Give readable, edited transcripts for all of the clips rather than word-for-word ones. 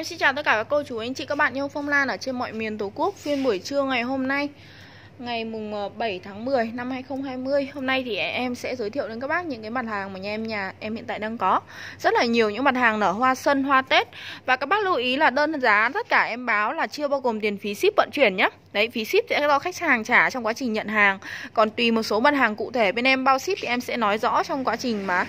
Em xin chào tất cả các cô chú, anh chị, các bạn yêu phong lan ở trên mọi miền Tổ quốc. Phiên buổi trưa ngày hôm nay, ngày mùng 7 tháng 10 năm 2020. Hôm nay thì em sẽ giới thiệu đến các bác những cái mặt hàng mà nhà em hiện tại đang có. Rất là nhiều những mặt hàng nở hoa xuân, hoa Tết. Và các bác lưu ý là đơn giá tất cả em báo là chưa bao gồm tiền phí ship vận chuyển nhé. Đấy, phí ship sẽ do khách hàng trả trong quá trình nhận hàng. Còn tùy một số mặt hàng cụ thể bên em bao ship thì em sẽ nói rõ trong quá trình mà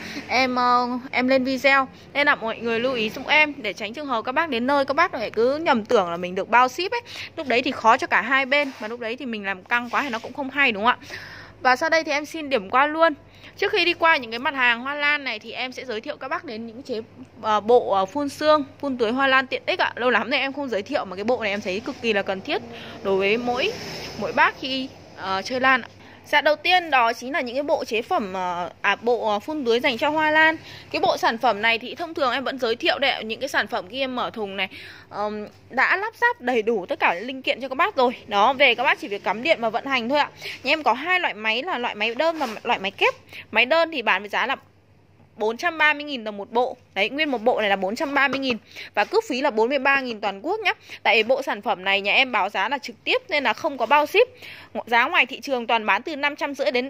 em lên video. Nên là mọi người lưu ý giúp em để tránh trường hợp các bác đến nơi các bác lại cứ nhầm tưởng là mình được bao ship ấy. Lúc đấy thì khó cho cả hai bên, mà lúc đấy thì mình làm căng quá thì nó cũng không hay, đúng không ạ? Và sau đây thì em xin điểm qua luôn. Trước khi đi qua những cái mặt hàng hoa lan này thì em sẽ giới thiệu các bác đến những chế bộ phun sương, phun tưới hoa lan tiện ích ạ. Lâu lắm rồi em không giới thiệu mà cái bộ này em thấy cực kỳ là cần thiết đối với mỗi bác khi chơi lan ạ. Dạ, đầu tiên đó chính là những cái bộ chế phẩm bộ phun tưới dành cho hoa lan. Cái bộ sản phẩm này thì thông thường em vẫn giới thiệu đấy, những cái sản phẩm khi em mở thùng này đã lắp ráp đầy đủ tất cả linh kiện cho các bác rồi. Đó, về các bác chỉ việc cắm điện và vận hành thôi ạ. Nhà em có hai loại máy là loại máy đơn và loại máy kép. Máy đơn thì bán với giá là 430.000 đồng một bộ. Đấy, nguyên một bộ này là 430.000. Và cước phí là 43.000 toàn quốc nhé. Tại bộ sản phẩm này nhà em báo giá là trực tiếp nên là không có bao ship. Giá ngoài thị trường toàn bán từ 550 đến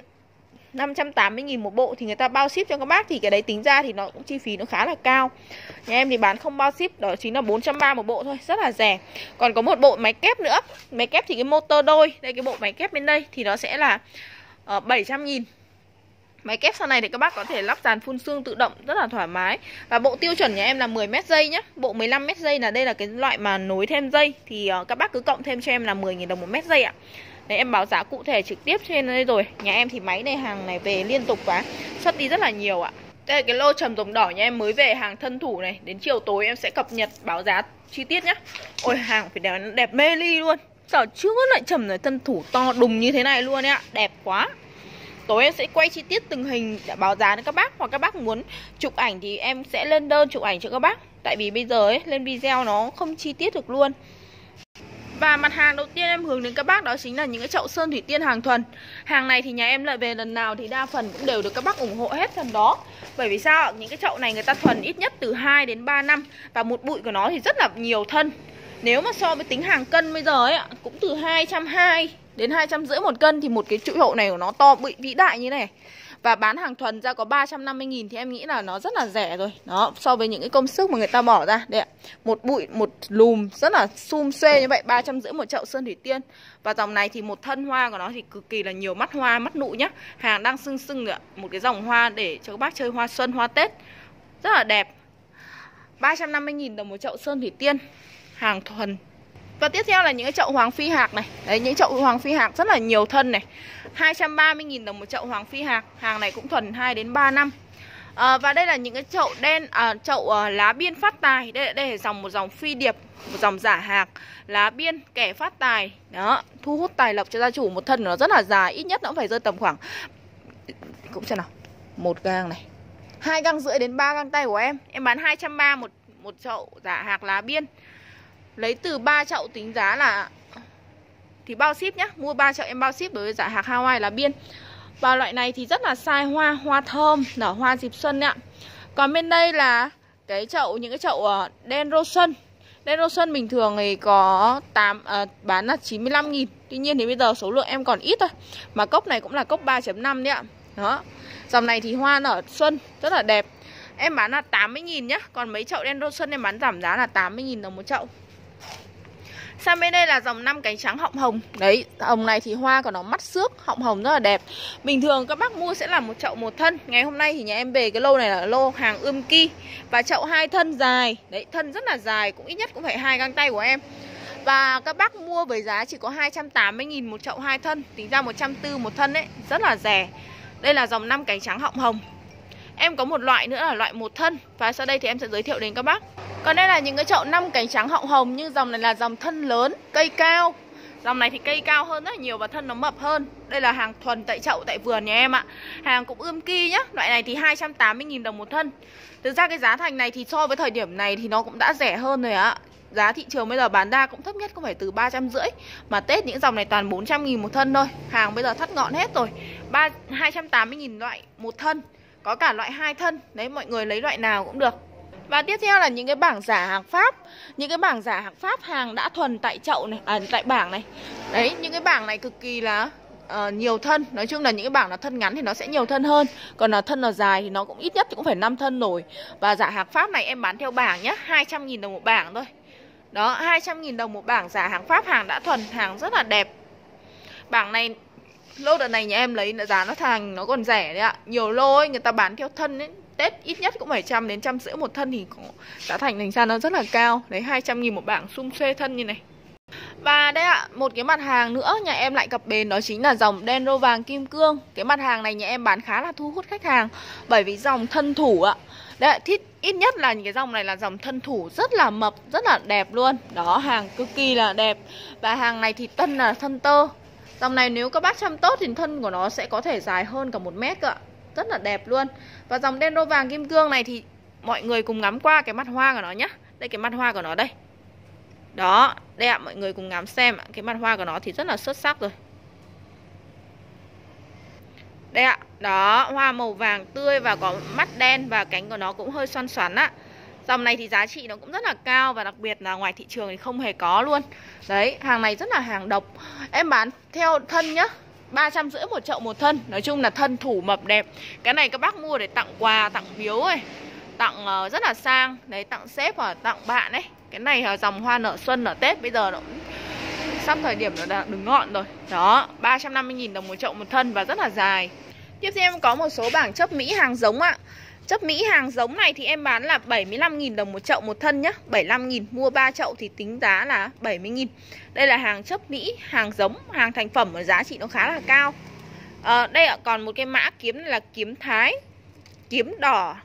580.000 một bộ thì người ta bao ship cho các bác. Thì cái đấy tính ra thì nó cũng chi phí nó khá là cao. Nhà em thì bán không bao ship, đó chính là 430 một bộ thôi, rất là rẻ. Còn có một bộ máy kép nữa. Máy kép thì cái motor đôi, đây cái bộ máy kép bên đây thì nó sẽ là 700.000. Máy kép sau này thì các bác có thể lắp dàn phun sương tự động rất là thoải mái. Và bộ tiêu chuẩn nhà em là 10 mét dây nhá. Bộ 15 mét dây là đây là cái loại mà nối thêm dây. Thì các bác cứ cộng thêm cho em là 10.000 đồng một mét dây ạ. Đấy, em báo giá cụ thể trực tiếp trên đây rồi. Nhà em thì máy này hàng này về liên tục quá, xuất đi rất là nhiều ạ. Đây là cái lô trầm rồng đỏ nhà em mới về, hàng thân thủ này. Đến chiều tối em sẽ cập nhật báo giá chi tiết nhá. Ôi, hàng phải đẹp mê ly luôn. Giờ chưa lại trầm này, thân thủ to đùng như thế này luôn ấy ạ. Đẹp quá. Tối em sẽ quay chi tiết từng hình để báo giá đến các bác. Hoặc các bác muốn chụp ảnh thì em sẽ lên đơn chụp ảnh cho các bác. Tại vì bây giờ ấy, lên video nó không chi tiết được luôn. Và mặt hàng đầu tiên em hướng đến các bác đó chính là những cái chậu sơn thủy tiên hàng thuần. Hàng này thì nhà em lại về lần nào thì đa phần cũng đều được các bác ủng hộ hết phần đó. Bởi vì sao? Những cái chậu này người ta thuần ít nhất từ 2 đến 3 năm. Và một bụi của nó thì rất là nhiều thân. Nếu mà so với tính hàng cân bây giờ ấy ạ, cũng từ 220 đến 250 một cân. Thì một cái chậu này của nó to bự vĩ đại như này. Và bán hàng thuần ra có 350.000 thì em nghĩ là nó rất là rẻ rồi. Đó, so với những cái công sức mà người ta bỏ ra. Đây ạ, một bụi, một lùm rất là sum xuê như vậy, 350 một chậu sơn thủy tiên. Và dòng này thì một thân hoa của nó thì cực kỳ là nhiều mắt hoa, mắt nụ nhá. Hàng đang sưng sưng rồi ạ. Một cái dòng hoa để cho các bác chơi hoa xuân, hoa Tết rất là đẹp. 350.000 đồng một chậu sơn thủy tiên hàng thuần. Và tiếp theo là những cái chậu hoàng phi hạc này. Đấy, những chậu hoàng phi hạc rất là nhiều thân này. 230.000 đồng một chậu hoàng phi hạc. Hàng này cũng thuần 2 đến 3 năm. Và đây là những cái chậu đen, chậu lá biên phát tài. Đây là một dòng phi điệp, một dòng giả hạc, lá biên kẻ phát tài. Đó, thu hút tài lộc cho gia chủ. Một thân nó rất là dài, ít nhất nó cũng phải rơi tầm khoảng, cũng xem nào, 1 gang này, 2 gang rưỡi đến 3 gang tay của em. Em bán 230 một chậu giả hạc lá biên. Lấy từ 3 chậu tính giá là thì bao ship nhá. Mua 3 chậu em bao ship đối với giả hạc Hawaii lá biên. Và loại này thì rất là sai hoa, hoa thơm, nở hoa dịp xuân ạ. Còn bên đây là cái chậu, những cái chậu đen rô xuân. Đen rô xuân bình thường thì có bán là 95.000. Tuy nhiên thì bây giờ số lượng em còn ít thôi. Mà cốc này cũng là cốc 3.5 đấy ạ. Đó. Dòng này thì hoa nở xuân rất là đẹp. Em bán là 80.000 nhá. Còn mấy chậu đen rô xuân em bán giảm giá là 80.000 đồng một chậu. Sang bên đây là dòng 5 cánh trắng họng hồng. Đấy, hồng này thì hoa của nó mắt xước, họng hồng rất là đẹp. Bình thường các bác mua sẽ là một chậu một thân. Ngày hôm nay thì nhà em về cái lô này là lô hàng ươm ki. Và chậu 2 thân dài. Đấy, thân rất là dài, cũng ít nhất cũng phải 2 gang tay của em. Và các bác mua với giá chỉ có 280.000 một chậu 2 thân. Tính ra 140 một thân đấy, rất là rẻ. Đây là dòng 5 cánh trắng họng hồng. Em có một loại nữa là loại một thân. Và sau đây thì em sẽ giới thiệu đến các bác. Còn đây là những cái chậu 5 cánh trắng họng hồng. Nhưng dòng này là dòng thân lớn, cây cao. Dòng này thì cây cao hơn rất là nhiều và thân nó mập hơn. Đây là hàng thuần tại chậu, tại vườn nhà em ạ. Hàng cũng ươm ki nhá. Loại này thì 280.000 đồng một thân. Thực ra cái giá thành này thì so với thời điểm này thì nó cũng đã rẻ hơn rồi ạ. Giá thị trường bây giờ bán ra cũng thấp nhất cũng phải từ 350. Mà Tết những dòng này toàn 400.000 một thân thôi. Hàng bây giờ thắt ngọn hết rồi. 280.000 loại một thân. Có cả loại 2 thân. Đấy, mọi người lấy loại nào cũng được. Và tiếp theo là những cái bảng giả hàng Pháp. Những cái bảng giả hàng Pháp hàng đã thuần tại chậu này, tại bảng này. Đấy, những cái bảng này cực kỳ là nhiều thân. Nói chung là những cái bảng là thân ngắn thì nó sẽ nhiều thân hơn. Còn là thân là dài thì nó cũng ít nhất thì cũng phải 5 thân rồi. Và giả hàng Pháp này em bán theo bảng nhá, 200.000 đồng một bảng thôi. Đó, 200.000 đồng một bảng giả hàng Pháp, hàng đã thuần, hàng rất là đẹp. Bảng này, lô đợt này nhà em lấy giá nó thằng nó còn rẻ đấy ạ. Nhiều lô ấy, người ta bán theo thân ấy, Tết ít nhất cũng phải 100 đến 150 một thân thì có giá thành ra nó rất là cao. Đấy, 200.000 một bảng sum xuê thân như này. Và đây ạ, một cái mặt hàng nữa nhà em lại cập bến, đó chính là dòng đen rô vàng kim cương. Cái mặt hàng này nhà em bán khá là thu hút khách hàng, bởi vì dòng thân thủ ạ. Đấy, ít nhất là những cái dòng này là dòng thân thủ rất là mập, rất là đẹp luôn. Đó, hàng cực kỳ là đẹp. Và hàng này thì tân là thân tơ. Dòng này nếu các bác chăm tốt thì thân của nó sẽ có thể dài hơn cả 1 mét cơ ạ. Rất là đẹp luôn. Và dòng đen rô vàng kim cương này thì mọi người cùng ngắm qua cái mặt hoa của nó nhé. Đây, cái mặt hoa của nó đây. Đó, đây ạ, mọi người cùng ngắm xem ạ. Cái mặt hoa của nó thì rất là xuất sắc rồi. Đây ạ, đó, hoa màu vàng tươi và có mắt đen và cánh của nó cũng hơi xoăn xoắn ạ. Dòng này thì giá trị nó cũng rất là cao và đặc biệt là ngoài thị trường thì không hề có luôn. Đấy, hàng này rất là hàng độc. Em bán theo thân nhá, 350 một chậu một thân. Nói chung là thân thủ mập đẹp. Cái này các bác mua để tặng quà, tặng biếu ấy, tặng rất là sang. Đấy, tặng sếp hoặc tặng bạn ấy. Cái này là dòng hoa nở xuân, nở Tết. Bây giờ nó cũng sắp thời điểm nó đã đứng ngọn rồi. Đó, 350.000 đồng một chậu một thân và rất là dài. Tiếp theo em có một số bảng chấp Mỹ hàng giống ạ. Chấp Mỹ hàng giống này thì em bán là 75.000 đồng một chậu một thân nhá. 75.000, mua 3 chậu thì tính giá là 70.000. Đây là hàng chấp Mỹ, hàng giống, hàng thành phẩm và giá trị nó khá là cao. Đây ạ, còn một cái mã kiếm này là kiếm Thái, kiếm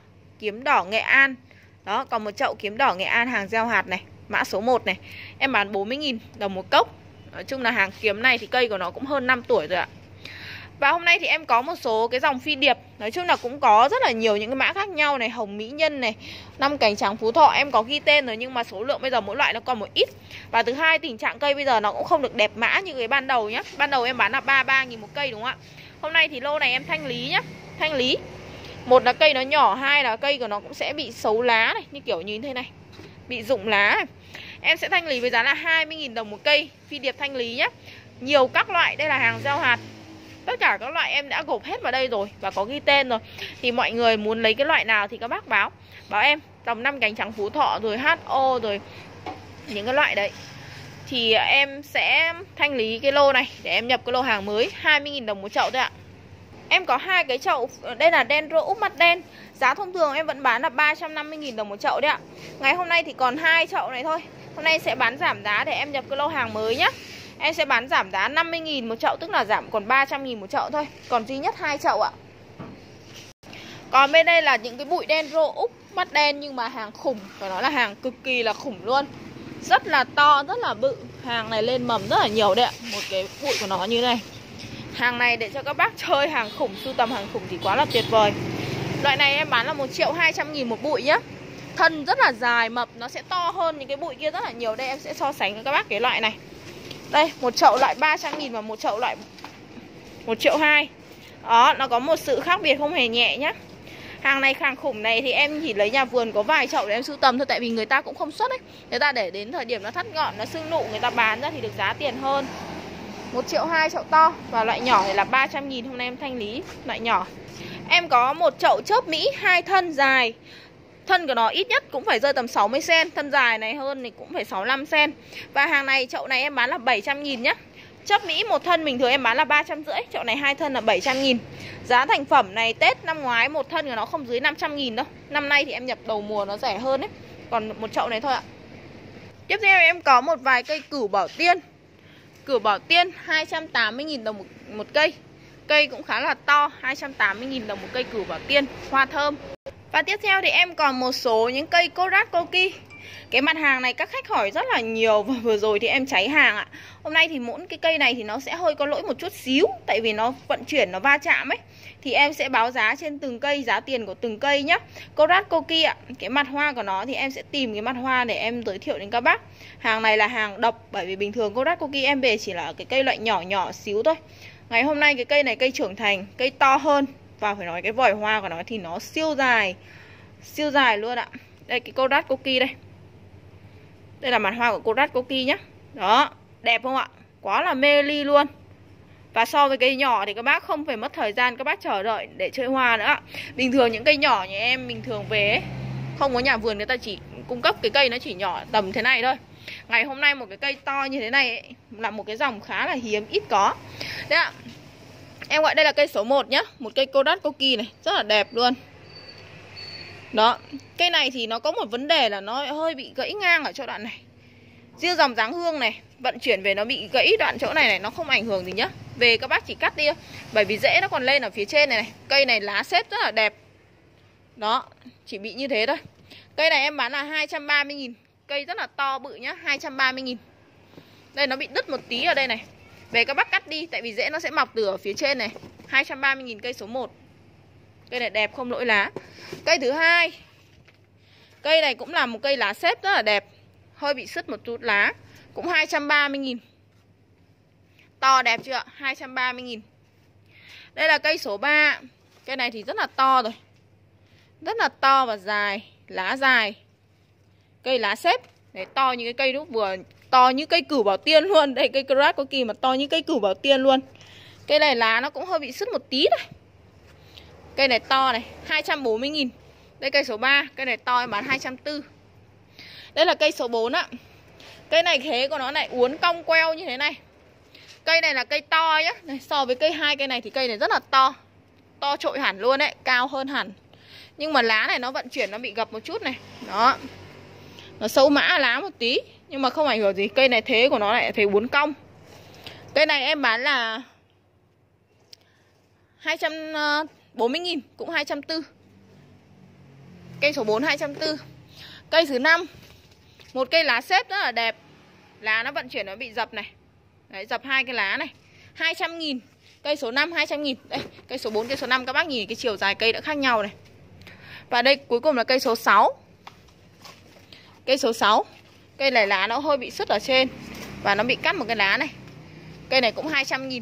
đỏ Nghệ An. Đó, còn một chậu kiếm đỏ Nghệ An hàng gieo hạt này, mã số 1 này. Em bán 40.000 đồng một cốc. Nói chung là hàng kiếm này thì cây của nó cũng hơn 5 tuổi rồi ạ. Và hôm nay thì em có một số cái dòng phi điệp. Nói chung là cũng có rất là nhiều những cái mã khác nhau này. Hồng Mỹ Nhân này, 5 cánh trắng Phú Thọ em có ghi tên rồi, nhưng mà số lượng bây giờ mỗi loại nó còn một ít. Và thứ hai, tình trạng cây bây giờ nó cũng không được đẹp mã như cái ban đầu nhá. Ban đầu em bán là 33.000 một cây đúng không ạ? Hôm nay thì lô này em thanh lý nhá. Thanh lý. Một là cây nó nhỏ, hai là cây của nó cũng sẽ bị xấu lá này, như kiểu như thế này, bị rụng lá này. Em sẽ thanh lý với giá là 20.000 đồng một cây. Phi điệp thanh lý nhá. Nhiều các loại, đây là hàng gieo hạt. Tất cả các loại em đã gộp hết vào đây rồi và có ghi tên rồi. Thì mọi người muốn lấy cái loại nào thì các bác báo em. Dòng 5 cánh trắng Phú Thọ rồi HO rồi những cái loại đấy thì em sẽ thanh lý cái lô này để em nhập cái lô hàng mới. 20.000 đồng một chậu thôi ạ. Em có 2 cái chậu. Đây là đen rô úp mắt đen. Giá thông thường em vẫn bán là 350.000 đồng một chậu đấy ạ. Ngày hôm nay thì còn 2 chậu này thôi. Hôm nay sẽ bán giảm giá để em nhập cái lô hàng mới nhá. Em sẽ bán giảm giá 50.000 một chậu, tức là giảm còn 300.000 một chậu thôi. Còn duy nhất 2 chậu ạ. Còn bên đây là những cái bụi đen rô úp mắt đen, nhưng mà hàng khủng. Phải nói là hàng cực kỳ là khủng luôn. Rất là to, rất là bự. Hàng này lên mầm rất là nhiều đấy ạ. Một cái bụi của nó như này. Hàng này để cho các bác chơi hàng khủng, sưu tầm hàng khủng thì quá là tuyệt vời. Loại này em bán là 1.200.000 một bụi nhá. Thân rất là dài, mập, nó sẽ to hơn những cái bụi kia rất là nhiều. Đây em sẽ so sánh với các bác cái loại này. Đây, một chậu loại 300.000 và một chậu loại 1.200.000. Đó, nó có một sự khác biệt không hề nhẹ nhá. Hàng này hàng khủng này thì em chỉ lấy nhà vườn có vài chậu để em sưu tầm thôi. Tại vì người ta cũng không xuất ấy. Người ta để đến thời điểm nó thắt ngọn, nó sưng nụ, người ta bán ra thì được giá tiền hơn. 1.200.000 chậu to. Và loại nhỏ này là 300.000. Hôm nay em thanh lý loại nhỏ. Em có một chậu chớp Mỹ 2 thân dài. Thân của nó ít nhất cũng phải rơi tầm 60cm. Thân dài này hơn thì cũng phải 65cm. Và hàng này chậu này em bán là 700.000 nhá. Chớp Mỹ một thân bình thường em bán là 350. Chậu này 2 thân là 700.000. Giá thành phẩm này Tết năm ngoái một thân của nó không dưới 500.000 đâu. Năm nay thì em nhập đầu mùa nó rẻ hơn đấy. Còn một chậu này thôi ạ. Tiếp theo em có một vài cây cửu bảo tiên. Cửu bảo tiên 280.000 đồng một cây. Cây cũng khá là to, 280.000 đồng một cây cửu bảo tiên, hoa thơm. Và tiếp theo thì em còn một số những cây Korat Koki. Cái mặt hàng này các khách hỏi rất là nhiều. Và vừa rồi thì em cháy hàng ạ. Hôm nay thì mỗi cái cây này thì nó sẽ hơi có lỗi một chút xíu. Tại vì nó vận chuyển, nó va chạm ấy. Thì em sẽ báo giá trên từng cây, giá tiền của từng cây nhá. Korat Koki ạ. Cái mặt hoa của nó thì em sẽ tìm cái mặt hoa để em giới thiệu đến các bác. Hàng này là hàng độc. Bởi vì bình thường Korat Koki em về chỉ là cái cây loại nhỏ nhỏ xíu thôi. Ngày hôm nay cái cây này cây trưởng thành, cây to hơn. Và phải nói cái vòi hoa của nó thì nó siêu dài luôn ạ. Đây cái Korat Koki đây. Đây là mặt hoa của Korat Koki nhá. Đó, đẹp không ạ? Quá là mê ly luôn. Và so với cây nhỏ thì các bác không phải mất thời gian các bác chờ đợi để chơi hoa nữa. Bình thường những cây nhỏ như em bình thường về ấy, không có nhà vườn người ta chỉ cung cấp cái cây nó chỉ nhỏ tầm thế này thôi. Ngày hôm nay một cái cây to như thế này ấy, là một cái dòng khá là hiếm, ít có. Đấy ạ. Em gọi đây là cây số 1 nhá. Một cây Korat Koki này, rất là đẹp luôn. Đó, cây này thì nó có một vấn đề là nó hơi bị gãy ngang ở chỗ đoạn này. Riêng dòng Dáng Hương này, vận chuyển về nó bị gãy đoạn chỗ này này, nó không ảnh hưởng gì nhá. Về các bác chỉ cắt đi, bởi vì rễ nó còn lên ở phía trên này này. Cây này lá xếp rất là đẹp. Đó, chỉ bị như thế thôi. Cây này em bán là 230.000. Cây rất là to bự nhá, 230.000. Đây nó bị đứt một tí ở đây này. Về các bác cắt đi, tại vì rễ nó sẽ mọc từ ở phía trên này. 230.000 cây số 1. Cây này đẹp không lỗi lá. Cây thứ hai, cây này cũng là một cây lá xếp rất là đẹp, hơi bị sứt một chút lá, cũng 230.000. To đẹp chưa ạ? 230.000. Đây là cây số 3. Cây này thì rất là to rồi, rất là to và dài, lá dài. Cây lá xếp. Đấy, to như cái cây lúc vừa, to như cây cửu bảo tiên luôn. Đây cây Korat Koki mà to như cây cửu bảo tiên luôn. Cây này lá nó cũng hơi bị sứt một tí thôi. Cây này to này, 240.000. Đây cây số 3, cây này to em bán 240. Đây là cây số 4 ạ. Cây này khế của nó lại uốn cong queo như thế này. Cây này là cây to nhá. Này, so với cây 2 cây này thì cây này rất là to. To trội hẳn luôn đấy, cao hơn hẳn. Nhưng mà lá này nó vận chuyển nó bị gập một chút này. Đó. Nó xấu mã lá một tí, nhưng mà không ảnh hưởng gì. Cây này thế của nó lại thấy uốn cong. Cây này em bán là 240.000, cũng 240. Cây số 4 240. Cây thứ 5, một cây lá xếp rất là đẹp. Lá nó vận chuyển nó bị dập này. Đấy, dập hai cái lá này, 200.000. Cây số 5 200.000. Đây, cây số 4, cây số 5 các bác nhìn cái chiều dài cây đã khác nhau này. Và đây cuối cùng là cây số 6. Cây số 6. Cây này lá nó hơi bị sứt ở trên và nó bị cắt một cái lá này. Cây này cũng 200.000.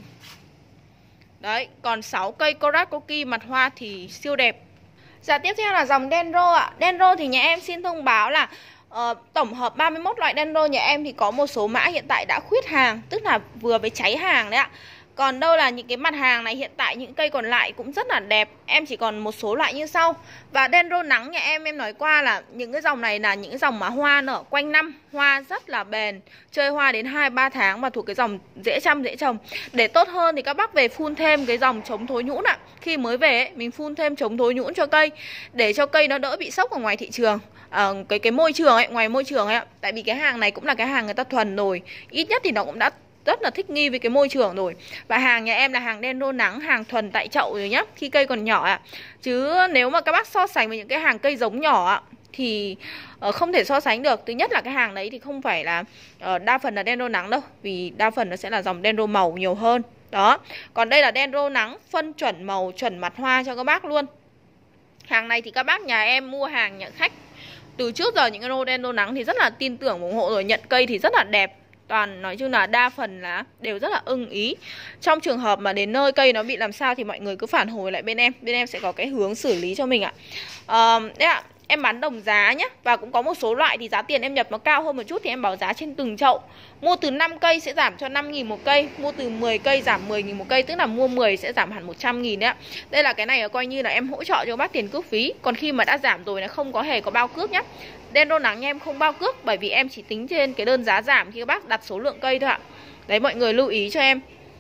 Đấy, còn 6 cây Korat Koki mặt hoa thì siêu đẹp. Dạ, tiếp theo là dòng Dendro ạ. Dendro thì nhà em xin thông báo là tổng hợp 31 loại Dendro nhà em thì có một số mã hiện tại đã khuyết hàng, tức là vừa mới cháy hàng đấy ạ. Còn đâu là những cái mặt hàng này hiện tại những cây còn lại cũng rất là đẹp. Em chỉ còn một số loại như sau. Và Dendro nắng nhà em nói qua là những cái dòng này là những cái dòng mà hoa nở quanh năm, hoa rất là bền, chơi hoa đến 2-3 tháng và thuộc cái dòng dễ chăm dễ trồng. Để tốt hơn thì các bác về phun thêm cái dòng chống thối nhũn ạ. Khi mới về ấy, mình phun thêm chống thối nhũn cho cây để cho cây nó đỡ bị sốc ở ngoài thị trường. Cái môi trường ấy, ngoài môi trường ấy ạ. Tại vì cái hàng này cũng là cái hàng người ta thuần rồi, ít nhất thì nó cũng đã rất là thích nghi với cái môi trường rồi. Và hàng nhà em là hàng Dendro nắng, hàng thuần tại chậu rồi nhá, khi cây còn nhỏ ạ. Chứ nếu mà các bác so sánh với những cái hàng cây giống nhỏ ạ thì không thể so sánh được. Thứ nhất là cái hàng đấy thì không phải là đa phần là Dendro nắng đâu, vì đa phần nó sẽ là dòng Dendro màu nhiều hơn. Đó. Còn đây là Dendro nắng, phân chuẩn màu, chuẩn mặt hoa cho các bác luôn. Hàng này thì các bác nhà em mua hàng nhận khách từ trước giờ những cái lô Dendro nắng thì rất là tin tưởng ủng hộ rồi, nhận cây thì rất là đẹp. Toàn nói chung là đa phần là đều rất là ưng ý. Trong trường hợp mà đến nơi cây nó bị làm sao thì mọi người cứ phản hồi lại bên em sẽ có cái hướng xử lý cho mình ạ. Đấy ạ, em bán đồng giá nhé. Và cũng có một số loại thì giá tiền em nhập nó cao hơn một chút thì em báo giá trên từng chậu. Mua từ 5 cây sẽ giảm cho 5.000 một cây, mua từ 10 cây giảm 10.000 một cây, tức là mua 10 sẽ giảm hẳn 100.000 đấy ạ. Đây là cái này là coi như là em hỗ trợ cho các bác tiền cước phí. Còn khi mà đã giảm rồi là không có hề có bao cước nhé. Dendro nắng nha em không bao cước, bởi vì em chỉ tính trên cái đơn giá giảm khi các bác đặt số lượng cây thôi ạ. Đấy, mọi người lưu ý cho em.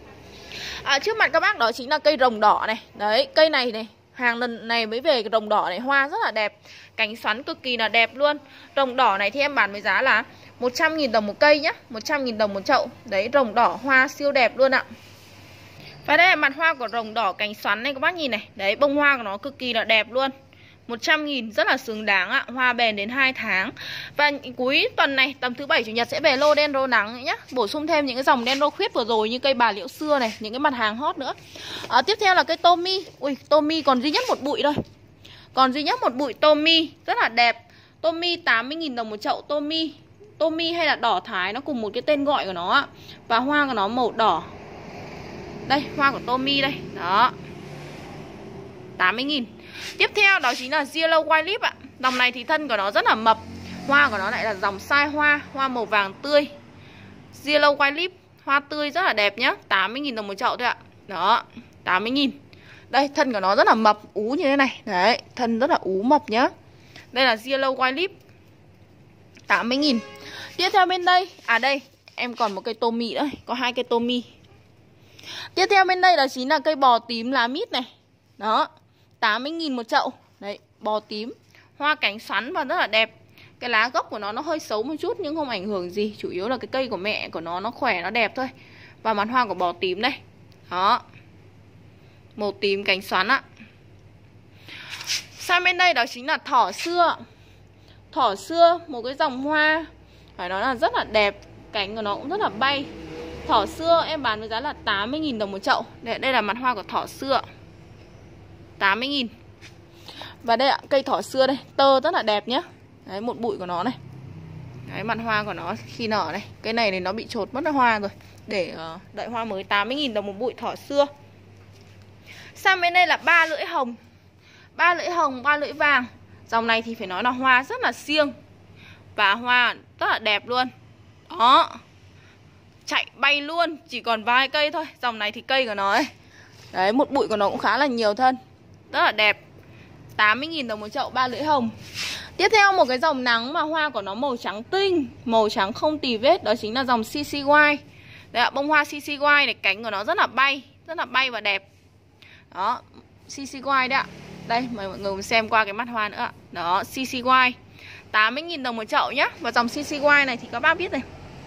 Trước mặt các bác đó chính là cây rồng đỏ này. Đấy, cây này này, hàng lần này mới về cái rồng đỏ này, hoa rất là đẹp, cánh xoắn cực kỳ là đẹp luôn. Rồng đỏ này thì em bán với giá là 100.000 đồng một cây nhá, 100.000 đồng một chậu. Đấy, rồng đỏ hoa siêu đẹp luôn ạ. Và đây là mặt hoa của rồng đỏ cánh xoắn này các bác nhìn này. Đấy, bông hoa của nó cực kỳ là đẹp luôn. 100.000 rất là xứng đáng ạ, hoa bền đến 2 tháng. Và cuối tuần này tầm thứ 7 chủ nhật sẽ về lô Dendro nắng nhé. Bổ sung thêm những cái dòng Dendro khuyết vừa rồi như cây bà liễu xưa này, những cái mặt hàng hot nữa. Tiếp theo là cây Tomi. Ui, Tomi còn duy nhất một bụi thôi. Còn duy nhất một bụi Tomi rất là đẹp. Tomi 80.000 đồng một chậu. Tomi hay là đỏ thái nó cùng một cái tên gọi của nó ạ. Và hoa của nó màu đỏ. Đây, hoa của Tomi đây. Đó, 80.000. Tiếp theo đó chính là Yellow White Lip ạ. Dòng này thì thân của nó rất là mập. Hoa của nó lại là dòng sai hoa, hoa màu vàng tươi, Yellow White Lip, hoa tươi rất là đẹp nhá. 80.000 đồng một chậu thôi ạ. Đó, 80.000. Đây, thân của nó rất là mập, ú như thế này. Đấy, thân rất là ú mập nhá. Đây là Yellow White Lip, 80.000. Tiếp theo bên đây, đây, em còn một cây Tommy nữa, có 2 cây Tommy. Tiếp theo bên đây đó chính là cây bò tím lá mít này. Đó, 80.000 một chậu. Đấy, bò tím, hoa cánh xoắn và rất là đẹp. Cái lá gốc của nó hơi xấu một chút nhưng không ảnh hưởng gì. Chủ yếu là cái cây của mẹ của nó khỏe, nó đẹp thôi. Và mặt hoa của bò tím đây. Đó, màu tím cánh xoắn ạ. Sang bên đây đó chính là thỏ xưa. Thỏ xưa, một cái dòng hoa phải nói là rất là đẹp. Cánh của nó cũng rất là bay. Thỏ xưa em bán với giá là 80.000 đồng một chậu. Đây là mặt hoa của thỏ xưa, 80.000. Và đây ạ, cây thỏ xưa đây, tơ rất là đẹp nhá. Đấy, một bụi của nó này. Đấy, mặt hoa của nó khi nở này. Cái này thì nó bị trột mất hoa rồi. Để đợi hoa mới, 80.000 đồng một bụi thỏ xưa. Sang bên đây là 3 lưỡi hồng. 3 lưỡi hồng, 3 lưỡi vàng. Dòng này thì phải nói là hoa rất là siêng. Và hoa rất là đẹp luôn. Đó, chạy bay luôn, chỉ còn vài cây thôi. Dòng này thì cây của nó ấy. Đấy, một bụi của nó cũng khá là nhiều thân, rất là đẹp. 80.000 đồng một chậu 3 lưỡi hồng. Tiếp theo một cái dòng nắng mà hoa của nó màu trắng tinh, màu trắng không tì vết. Đó chính là dòng CCY. Đấy ạ, bông hoa CCY này, cánh của nó rất là bay và đẹp. Đó, CCY đấy ạ. Đây, mời mọi người xem qua cái mắt hoa nữa. Đó, CCY, 80.000 đồng một chậu nhá. Và dòng CCY này thì các bác biết này,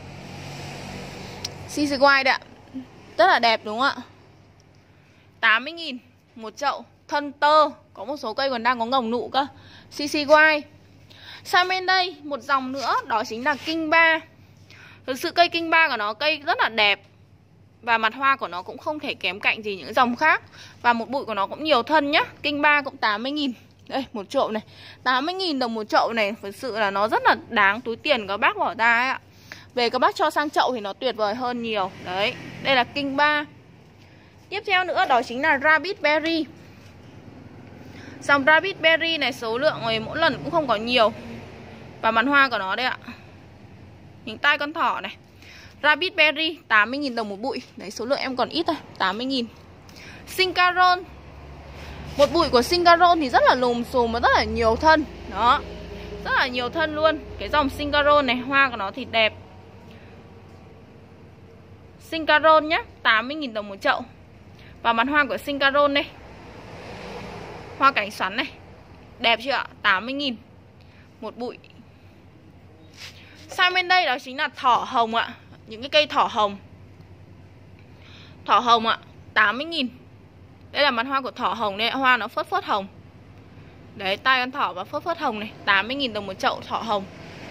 CCY đấy ạ, rất là đẹp đúng không ạ. 80.000 một chậu, thân tơ. Có một số cây còn đang có ngồng nụ cơ. CCY. Sang bên đây một dòng nữa, đó chính là King Ba. Thực sự cây King Ba của nó cây rất là đẹp. Và mặt hoa của nó cũng không thể kém cạnh gì những dòng khác. Và một bụi của nó cũng nhiều thân nhá. King Ba cũng 80.000. Đây, một chậu này 80.000 đồng một chậu này. Thực sự là nó rất là đáng túi tiền các bác bỏ ra ấy ạ. Về các bác cho sang chậu thì nó tuyệt vời hơn nhiều. Đấy, đây là King Ba. Tiếp theo nữa đó chính là Rabbit Berry. Dòng Rabbit Berry này số lượng này mỗi lần cũng không có nhiều. Và mặt hoa của nó đây ạ, hình tai con thỏ này. Rabbit Berry 80.000 đồng một bụi. Đấy, số lượng em còn ít thôi, 80.000. Sincaron. Một bụi của Sincaron thì rất là lùm xùm và rất là nhiều thân. Đó, rất là nhiều thân luôn. Cái dòng Sincaron này, hoa của nó thì đẹp. Sincaron nhá, 80.000 đồng một chậu. Và mặt hoa của Sincaron đây, hoa cánh xoắn này, đẹp chưa ạ? 80.000 một bụi. Sang bên đây đó chính là thỏ hồng ạ. Những cái cây thỏ hồng. Thỏ hồng ạ, 80.000. Đây là mặt hoa của thỏ hồng đây, hoa nó phớt phớt hồng. Đấy, tai con thỏ và phớt phớt hồng này, 80.000 đồng một chậu thỏ hồng.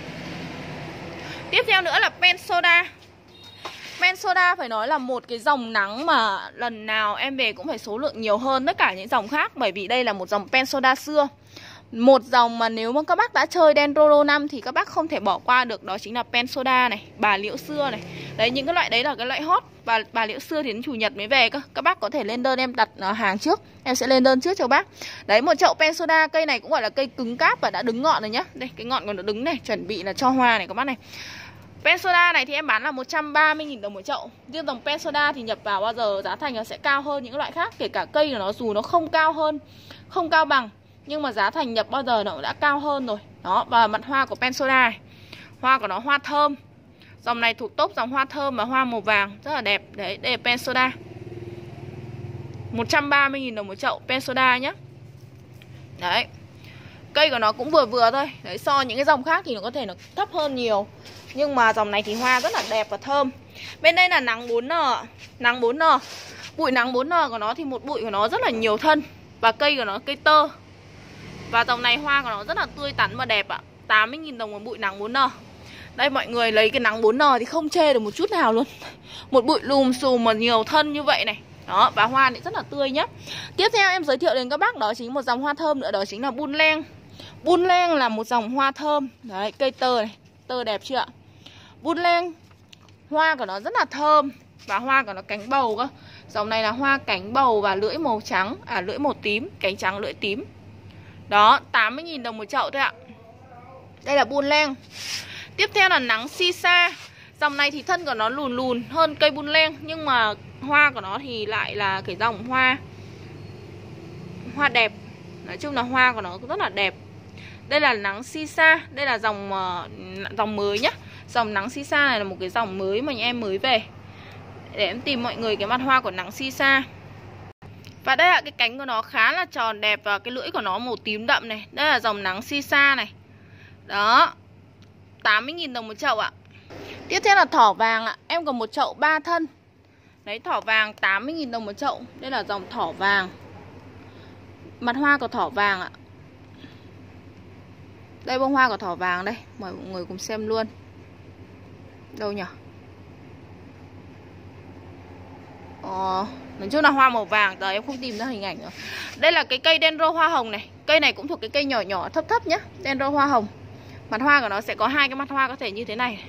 Tiếp theo nữa là Pensoda. Pensoda phải nói là một cái dòng nắng mà lần nào em về cũng phải số lượng nhiều hơn tất cả những dòng khác. Bởi vì đây là một dòng Pensoda xưa. Một dòng mà nếu mà các bác đã chơi Dendro 5 thì các bác không thể bỏ qua được. Đó chính là Pensoda này, bà liễu xưa này. Đấy, những cái loại đấy là cái loại hot. Và bà liễu xưa thì đến chủ nhật mới về cơ. Các bác có thể lên đơn em đặt hàng trước. Em sẽ lên đơn trước cho bác. Đấy, một chậu Pensoda. Cây này cũng gọi là cây cứng cáp và đã đứng ngọn rồi nhá. Đây, cái ngọn còn nó đứng này, chuẩn bị là cho hoa này các bác này. Pensoda này thì em bán là 130.000 đồng một chậu. Riêng dòng Pensoda thì nhập vào bao giờ giá thành nó sẽ cao hơn những loại khác. Kể cả cây của nó dù nó không cao hơn, không cao bằng, nhưng mà giá thành nhập bao giờ nó cũng đã cao hơn rồi. Đó, và mặt hoa của Pensoda này, hoa của nó hoa thơm. Dòng này thuộc top dòng hoa thơm và hoa màu vàng, rất là đẹp. Đấy, đây là Pensoda, 130.000 đồng một chậu Pensoda nhá. Đấy, cây của nó cũng vừa vừa thôi. Đấy, so những cái dòng khác thì nó có thể nó thấp hơn nhiều. Nhưng mà dòng này thì hoa rất là đẹp và thơm. Bên đây là nắng 4N. Nắng 4N. Bụi nắng 4N của nó thì một bụi của nó rất là nhiều thân. Và cây của nó cây tơ. Và dòng này hoa của nó rất là tươi tắn và đẹp ạ. 80.000 đồng một bụi nắng 4N. Đây, mọi người lấy cái nắng 4N thì không chê được một chút nào luôn. Một bụi lùm xùm mà nhiều thân như vậy này. Đó, và hoa thì rất là tươi nhá. Tiếp theo em giới thiệu đến các bác đó chính một dòng hoa thơm nữa. Đó chính là Bun Leng. Bun Leng là một dòng hoa thơm. Đấy, cây tơ này, tơ đẹp chưa ạ? Bun Leng, hoa của nó rất là thơm. Và hoa của nó cánh bầu cơ. Dòng này là hoa cánh bầu và lưỡi màu trắng, lưỡi màu tím, cánh trắng lưỡi tím. Đó, 80.000 đồng một chậu thôi ạ. Đây là Buôn Leng. Tiếp theo là nắng Sisa. Dòng này thì thân của nó lùn lùn hơn cây Buôn Leng, nhưng mà hoa của nó thì lại là cái dòng hoa đẹp. Nói chung là hoa của nó rất là đẹp. Đây là nắng Sisa. Đây là dòng mới nhá. Dòng nắng Sisa này là một cái dòng mới mà nhà em mới về, để em tìm mọi người cái mặt hoa của nắng Sisa. Và đây là cái cánh của nó khá là tròn đẹp, và cái lưỡi của nó màu tím đậm này. Đây là dòng nắng Sisa này. Đó, 80.000 đồng một chậu ạ. Tiếp theo là thỏ vàng ạ. Em còn một chậu 3 thân. Đấy, thỏ vàng 80.000 đồng một chậu. Đây là dòng thỏ vàng. Mặt hoa của thỏ vàng ạ. Đây bông hoa của thỏ vàng đây. Mời mọi người cùng xem luôn. Đâu nhỉ? Nói chung là hoa màu vàng. Giờ em không tìm ra hình ảnh nữa. Đây là cái cây Dendro hoa hồng này. Cây này cũng thuộc cái cây nhỏ nhỏ thấp thấp nhá. Dendro hoa hồng. Mặt hoa của nó sẽ có hai cái mặt hoa có thể như thế này,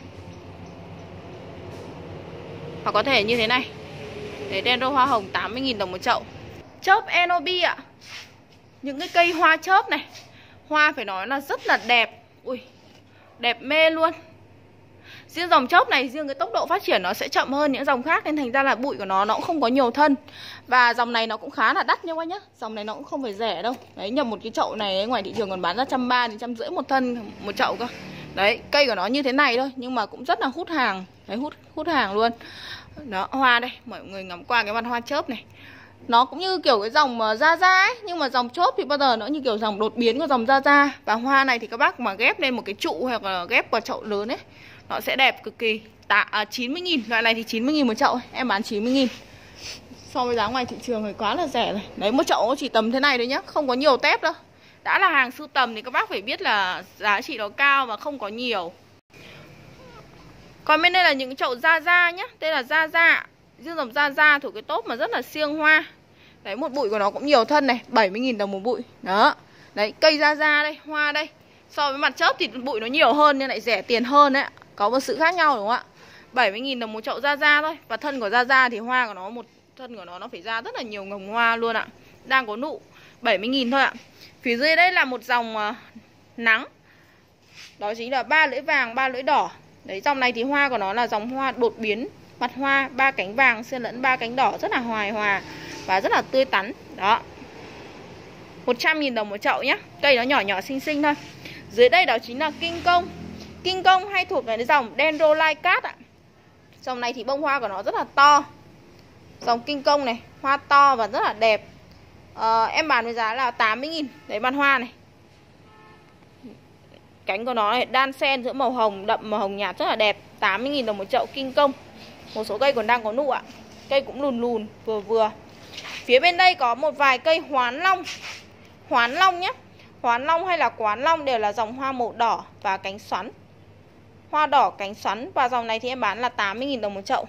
hoặc có thể như thế này. Để Dendro hoa hồng 80.000 đồng một chậu. Chớp Enobi ạ. Những cái cây hoa chớp này, hoa phải nói là rất là đẹp. Ui, đẹp mê luôn. Riêng dòng chớp này, riêng cái tốc độ phát triển nó sẽ chậm hơn những dòng khác, nên thành ra là bụi của nó cũng không có nhiều thân. Và dòng này nó cũng khá là đắt nha các nhá. Dòng này nó cũng không phải rẻ đâu. Đấy, nhập một cái chậu này ngoài thị trường còn bán ra 130 đến 150 một thân một chậu cơ. Đấy, cây của nó như thế này thôi, nhưng mà cũng rất là hút hàng. Đấy, hút hàng luôn. Đó, hoa đây, mọi người ngắm qua cái mặt hoa chớp này. Nó cũng như kiểu cái dòng Gia Gia ấy, nhưng mà dòng chớp thì bao giờ nó như kiểu dòng đột biến của dòng Gia Gia. Và hoa này thì các bác mà ghép lên một cái trụ hoặc là ghép vào chậu lớn ấy, nó sẽ đẹp cực kỳ. 90.000, loại này thì 90.000 một chậu ấy. Em bán 90.000. So với giá ngoài thị trường thì quá là rẻ rồi. Đấy, một chậu nó chỉ tầm thế này thôi nhá, không có nhiều tép đâu. Đã là hàng sưu tầm thì các bác phải biết là giá trị nó cao và không có nhiều. Còn bên đây là những chậu Gia Gia nhá. Đây là Gia Gia. Riêng dòng Gia Gia thuộc cái top mà rất là siêng hoa. Đấy, một bụi của nó cũng nhiều thân này, 70.000 đồng một bụi. Đó. Đấy, cây Gia Gia đây, hoa đây. So với mặt chớp thì bụi nó nhiều hơn nên lại rẻ tiền hơn đấy. Có một sự khác nhau đúng không ạ? 70.000 đồng một chậu Gia Gia thôi. Và thân của Gia Gia thì hoa của nó, một thân của nó phải ra rất là nhiều ngồng hoa luôn ạ. Đang có nụ, 70.000 thôi ạ. Phía dưới đây là một dòng nắng. Đó chính là 3 lưỡi vàng, 3 lưỡi đỏ. Đấy, dòng này thì hoa của nó là dòng hoa đột biến. Mặt hoa 3 cánh vàng xen lẫn 3 cánh đỏ, rất là hài hòa và rất là tươi tắn. Đó, 100.000 đồng một chậu nhé. Cây nó nhỏ nhỏ xinh xinh thôi. Dưới đây đó chính là King Kong. King Kong hay thuộc cái dòng Dendrolycat ạ. Dòng này thì bông hoa của nó rất là to. Dòng King Kong này, hoa to và rất là đẹp. Em bán với giá là 80.000. Đấy, mặt hoa này. Cánh của nó này, đan xen giữa màu hồng đậm, màu hồng nhạt, rất là đẹp. 80.000 đồng một chậu King Kong. Một số cây còn đang có nụ ạ. Cây cũng lùn lùn, vừa vừa. Phía bên đây có một vài cây Hoán Long. Hoán Long nhé. Hoán Long hay là Quán Long đều là dòng hoa màu đỏ và cánh xoắn. Hoa đỏ cánh xoắn. Và dòng này thì em bán là 80.000 đồng một chậu.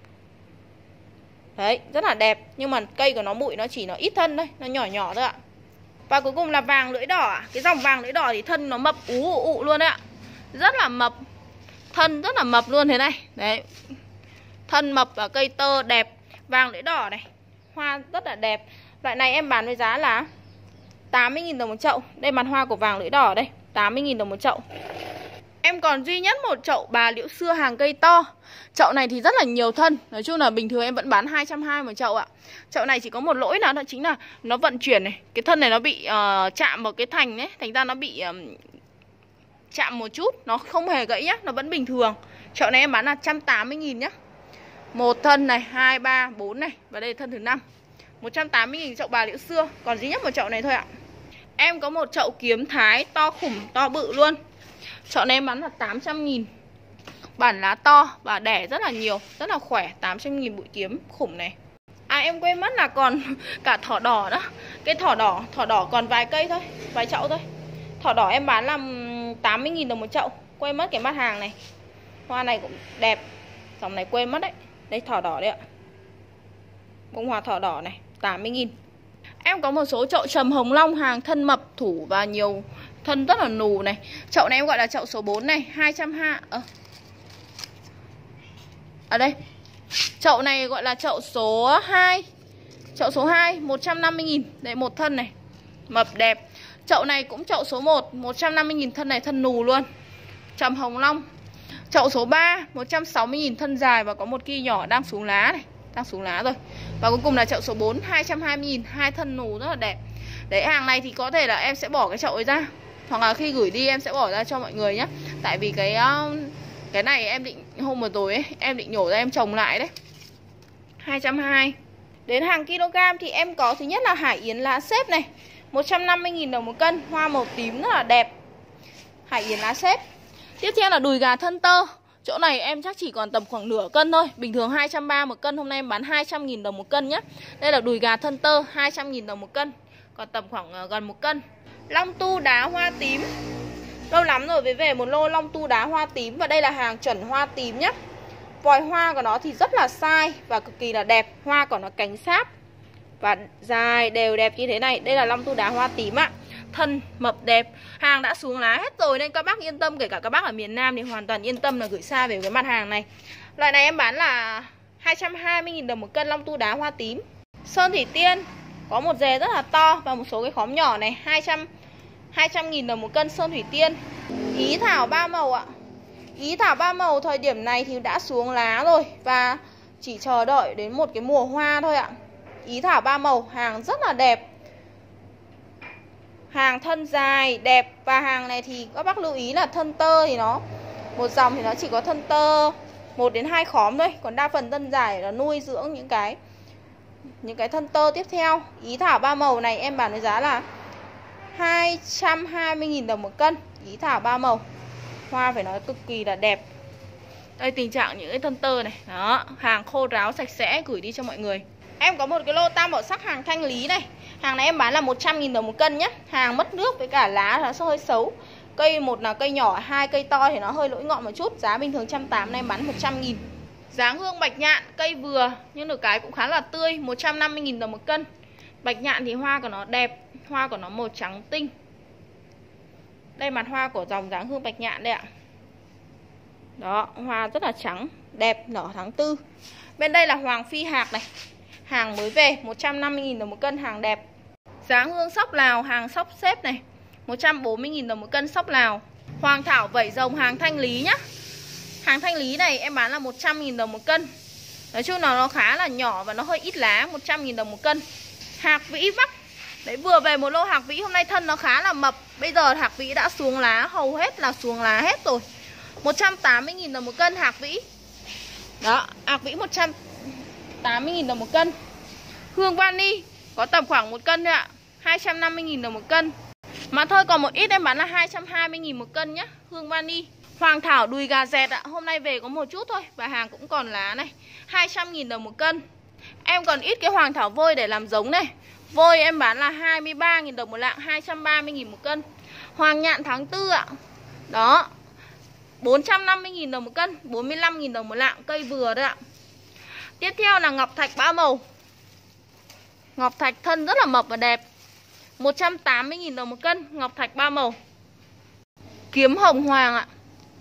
Đấy, rất là đẹp. Nhưng mà cây của nó bụi nó chỉ ít thân thôi, nó nhỏ nhỏ thôi ạ. Và cuối cùng là vàng lưỡi đỏ ạ. Cái dòng vàng lưỡi đỏ thì thân nó mập ú luôn đấy ạ. Rất là mập. Thân rất là mập luôn thế này. Đấy, thân mập và cây tơ đẹp. Vàng lưỡi đỏ này, hoa rất là đẹp. Loại này em bán với giá là 80.000 đồng một chậu. Đây mặt hoa của vàng lưỡi đỏ đây, 80.000 đồng một chậu. Em còn duy nhất một chậu bà liễu xưa hàng cây to. Chậu này thì rất là nhiều thân. Nói chung là bình thường em vẫn bán 220 một chậu ạ. Chậu này chỉ có một lỗi nào đó chính là nó vận chuyển này. Cái thân này nó bị chạm vào cái thành ấy. Thành ra nó bị chạm một chút. Nó không hề gãy nhá, nó vẫn bình thường. Chậu này em bán là 180.000 nhá. Một thân này, 2, 3, 4 này. Và đây là thân thứ 5. 180.000 chậu bà liễu xưa. Còn duy nhất một chậu này thôi ạ. Em có một chậu kiếm thái to khủng, to bự luôn. Chậu này em bán là 800.000. Bản lá to và đẻ rất là nhiều, rất là khỏe. 800.000 bụi kiếm khủng này. Em quên mất là còn cả thỏ đỏ nữa. Cái thỏ đỏ còn vài cây thôi, vài chậu thôi. Thỏ đỏ em bán là 80.000 đồng một chậu. Quên mất cái mặt hàng này. Hoa này cũng đẹp. Dòng này quên mất đấy. Đây thỏ đỏ đấy ạ. Bông hoa thỏ đỏ này, 80.000. Em có một số chậu trầm hồng long hàng thân mập thủ và nhiều thân rất là nù này. Chậu này em gọi là chậu số 4 này, 220. Ở đây. Chậu này gọi là chậu số 2. Chậu số 2 150.000. Đấy, một thân này. Mập đẹp. Chậu này cũng chậu số 1, 150.000 thân này, thân nù luôn. Trầm hồng long. Chậu số 3, 160.000 thân dài và có một ki nhỏ đang xuống lá này, đang xuống lá rồi. Và cuối cùng là chậu số 4, 220.000, hai thân nù rất là đẹp. Đấy, hàng này thì có thể là em sẽ bỏ cái chậu ấy ra, hoặc là khi gửi đi em sẽ bỏ ra cho mọi người nhé. Tại vì cái này em định hôm vừa rồi ấy, em định nhổ ra em trồng lại đấy. 220. Đến hàng kg thì em có thứ nhất là hải yến lá xếp này, 150.000 đồng một cân, hoa màu tím rất là đẹp. Hải yến lá xếp. Tiếp theo là đùi gà thân tơ. Chỗ này em chắc chỉ còn tầm khoảng nửa cân thôi. Bình thường 230 một cân, hôm nay em bán 200.000 đồng một cân nhé. Đây là đùi gà thân tơ, 200.000 đồng một cân, còn tầm khoảng gần 1 cân. Long tu đá hoa tím. Lâu lắm rồi mới về một lô long tu đá hoa tím. Và đây là hàng chuẩn hoa tím nhé. Vòi hoa của nó thì rất là sai và cực kỳ là đẹp. Hoa của nó cánh sáp và dài đều đẹp như thế này. Đây là long tu đá hoa tím ạ. Thân mập đẹp. Hàng đã xuống lá hết rồi nên các bác yên tâm. Kể cả các bác ở miền Nam thì hoàn toàn yên tâm là gửi xa về cái mặt hàng này. Loại này em bán là 220.000 đồng một cân, long tu đá hoa tím. Sơn thủy tiên có một rề rất là to và một số cái khóm nhỏ này, 200.000 đồng một cân sơn thủy tiên. Ý thảo ba màu ạ. Ý thảo ba màu thời điểm này thì đã xuống lá rồi và chỉ chờ đợi đến một cái mùa hoa thôi ạ. Ý thảo ba màu, hàng rất là đẹp. Hàng thân dài, đẹp. Và hàng này thì các bác lưu ý là thân tơ thì nó, một dòng thì nó chỉ có thân tơ 1 đến 2 khóm thôi. Còn đa phần thân dài là nuôi dưỡng những cái thân tơ tiếp theo. Ý thảo ba màu này em bán với giá là 220.000 đồng một cân. Ý thảo ba màu, hoa phải nói cực kỳ là đẹp. Đây tình trạng những cái thân tơ này. Đó, hàng khô ráo sạch sẽ gửi đi cho mọi người. Em có một cái lô tam bảo sắc hàng thanh lý này. Hàng này em bán là 100.000 đồng một cân nhé. Hàng mất nước với cả lá nó sẽ hơi xấu. Cây một là cây nhỏ, hai cây to thì nó hơi lỗi ngọn một chút. Giá bình thường 180, em bán 100.000. Dáng hương bạch nhạn, cây vừa nhưng được cái cũng khá là tươi, 150.000 đồng một cân. Bạch nhạn thì hoa của nó đẹp, hoa của nó màu trắng tinh. Đây mặt hoa của dòng dáng hương bạch nhạn đây ạ. Đó, hoa rất là trắng, đẹp, nở tháng 4. Bên đây là hoàng phi hạc này. Hàng mới về, 150.000 đồng một cân, hàng đẹp. Dáng hương sóc Lào, hàng sóc xếp này, 140.000 đồng một cân sóc Lào. Hoàng thảo vẩy rồng, hàng thanh lý nhá. Hàng thanh lý này em bán là 100.000 đồng một cân. Nói chung là nó khá là nhỏ và nó hơi ít lá, 100.000 đồng một cân. Hạc vĩ vắc. Đấy, vừa về một lô hạc vĩ, hôm nay thân nó khá là mập. Bây giờ hạc vĩ đã xuống lá, hầu hết là xuống lá hết rồi. 180.000 đồng một cân hạc vĩ. Đó, hạc vĩ 180.000 đồng một cân. Hương vani có tầm khoảng 1 cân thôi ạ, 250.000 đồng một cân. Mà thôi còn một ít em bán là 220.000 một cân nhá. Hương vani. Hoàng thảo đùi gà dẹt ạ, hôm nay về có một chút thôi và hàng cũng còn lá này, 200.000 đồng một cân. Em còn ít cái hoàng thảo vôi để làm giống này. Vôi em bán là 23.000 đồng một lạng, 230.000 một cân. Hoàng nhạn tháng 4 ạ. Đó, 450.000 đồng một cân, 45.000 đồng một lạng, cây vừa đấy ạ. Tiếp theo là ngọc thạch ba màu. Ngọc thạch thân rất là mập và đẹp, 180.000 đồng một cân, ngọc thạch ba màu. Kiếm hồng hoàng ạ,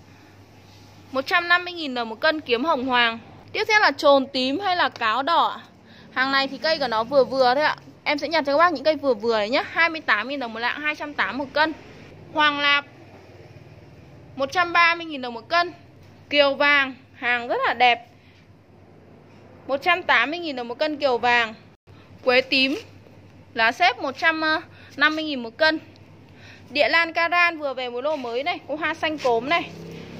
150.000 đồng một cân kiếm hồng hoàng. Tiếp theo là trồn tím hay là cáo đỏ. Hàng này thì cây của nó vừa vừa thôi ạ. Em sẽ nhặt cho các bác những cây vừa vừa này nhé. 28.000 đồng một lạng, 280 một cân. Hoàng lạp 130.000 đồng một cân. Kiều vàng, hàng rất là đẹp, 180.000 đồng một cân kiều vàng. Quế tím lá xếp 150.000 một cân. Địa lan Karan vừa về một lô mới này, có hoa xanh cốm này,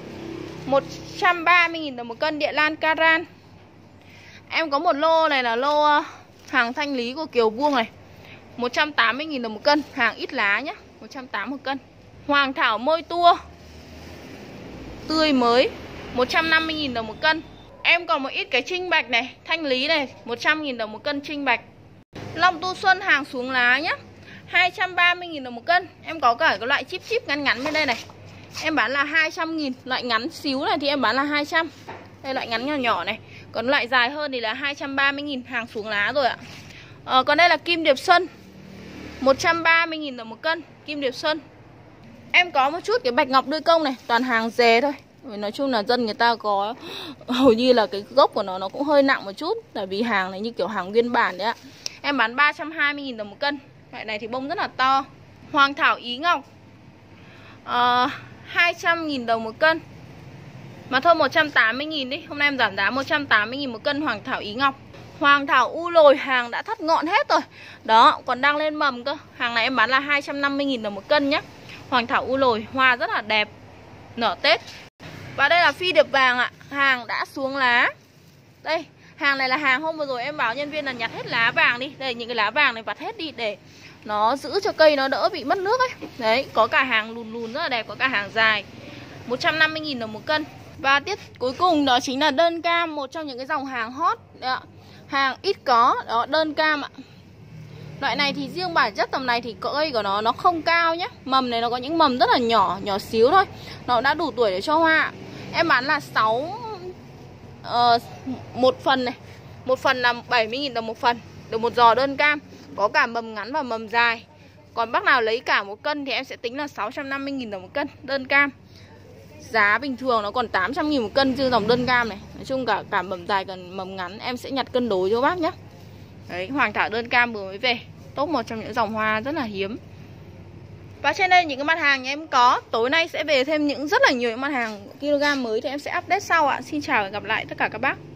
130.000 đồng một cân địa lan Karan. Em có một lô này là lô hàng thanh lý của Kiều Vuông này, 180.000 đồng một cân, hàng ít lá nhé, 180 một cân. Hoàng thảo môi tua tươi mới, 150.000 đồng một cân. Em còn một ít cái trinh bạch này, thanh lý này, 100.000 đồng một cân trinh bạch. Long tu xuân hàng xuống lá nhé, 230.000 đồng một cân. Em có cả cái loại chip chip ngắn ngắn bên đây này, em bán là 200.000. Loại ngắn xíu này thì em bán là 200. Đây loại ngắn nhỏ nhỏ này. Còn loại dài hơn thì là 230.000, hàng xuống lá rồi ạ. Còn đây là kim điệp xuân, 130.000 đồng một cân, kim điệp xuân. Em có một chút cái bạch ngọc đuôi công này, toàn hàng dề thôi. Nói chung là dân người ta có hầu như là cái gốc của nó cũng hơi nặng một chút, tại vì hàng này như kiểu hàng nguyên bản đấy ạ. Em bán 320.000 đồng một cân. Loại này thì bông rất là to. Hoàng thảo Ý Ngọc 200.000 đồng một cân. Mà thôi 180.000 đi. Hôm nay em giảm giá 180.000 một cân Hoàng thảo Ý Ngọc. Hoàng thảo U Lồi hàng đã thắt ngọn hết rồi. Đó, còn đang lên mầm cơ. Hàng này em bán là 250.000 đồng một cân nhé. Hoàng thảo U Lồi, hoa rất là đẹp, nở Tết. Và đây là phi điệp vàng ạ. Hàng đã xuống lá. Đây, hàng này là hàng hôm vừa rồi em bảo nhân viên là nhặt hết lá vàng đi. Đây, những cái lá vàng này vặt hết đi để nó giữ cho cây nó đỡ bị mất nước ấy. Đấy, có cả hàng lùn lùn rất là đẹp, có cả hàng dài. 150.000 đồng một cân. Và tiếp cuối cùng đó chính là đơn cam, một trong những cái dòng hàng hot đấy ạ. Hàng ít có, đó, đơn cam ạ. Loại này thì riêng bản chất tầm này thì cây của nó không cao nhé. Mầm này nó có những mầm rất là nhỏ, nhỏ xíu thôi. Nó đã đủ tuổi để cho hoa. Em bán là 1 phần này. 1 phần là 70.000 đồng một phần. Được một giò đơn cam. Có cả mầm ngắn và mầm dài. Còn bác nào lấy cả 1 cân thì em sẽ tính là 650.000 đồng một cân đơn cam. Giá bình thường nó còn 800.000 một cân chứ dòng đơn cam này. Nói chung cả mầm dài còn mầm ngắn em sẽ nhặt cân đối cho bác nhé. Đấy, hoàng thảo đơn cam vừa mới về. Top một trong những dòng hoa rất là hiếm. Và trên đây những cái mặt hàng nhà em có. Tối nay sẽ về thêm rất là nhiều những mặt hàng kg mới thì em sẽ update sau ạ. Xin chào và gặp lại tất cả các bác.